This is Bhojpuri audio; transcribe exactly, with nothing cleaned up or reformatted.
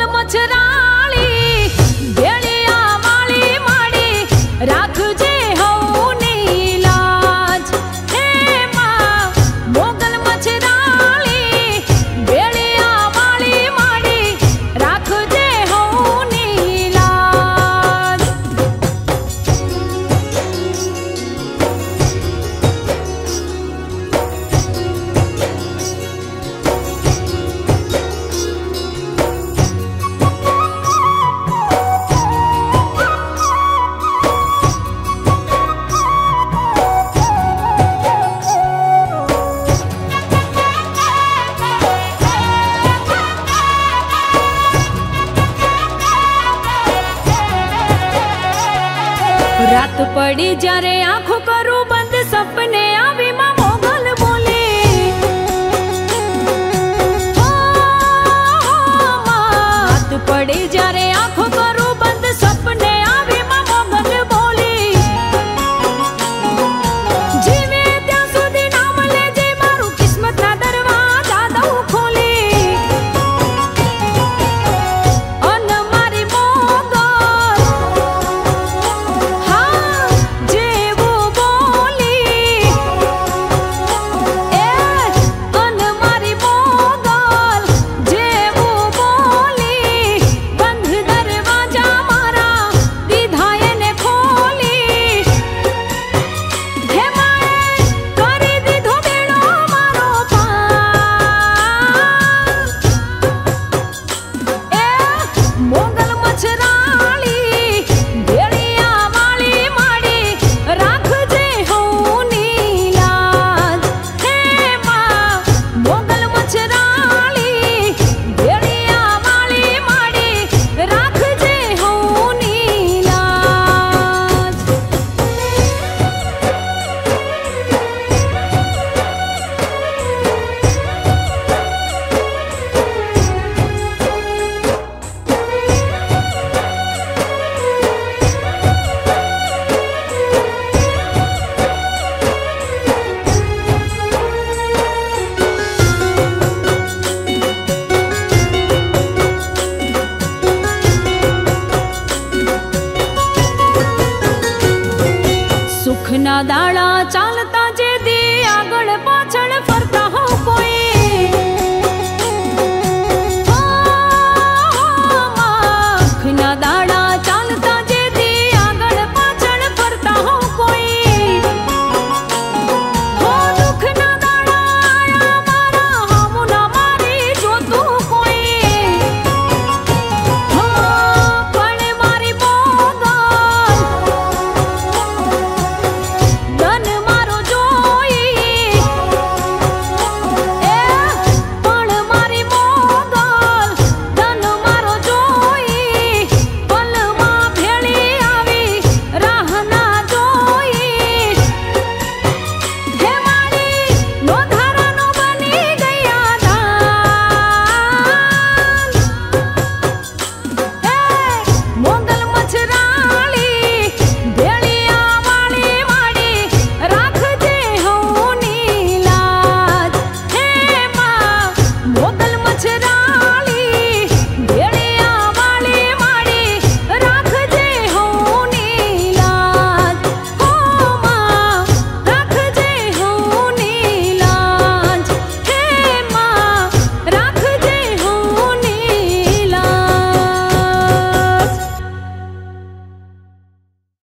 मोगल मछराली भेड़िया वाली माड़ी राखजे हऊनी लाज। हे मां मोगल मछराली भेड़िया वाली माड़ी राखजे हऊनी लाज। रात पड़ी जारे आंखों करूं बंद सपने आवी मां मोगल बोले ओ मां। रात पड़ी जारे आंखों करूं बंद सपने आवी मां मोगल बोली। जीवे ત્યાં સુધી નામ લેજે મારું કિસ્મતના દરવાજા દઉં ખોલી। અન મારી મોગલ सुखना दाड़ा चालता जे दी आगड़ पाछड़ फरता हो कोई। सुखना दाड़ा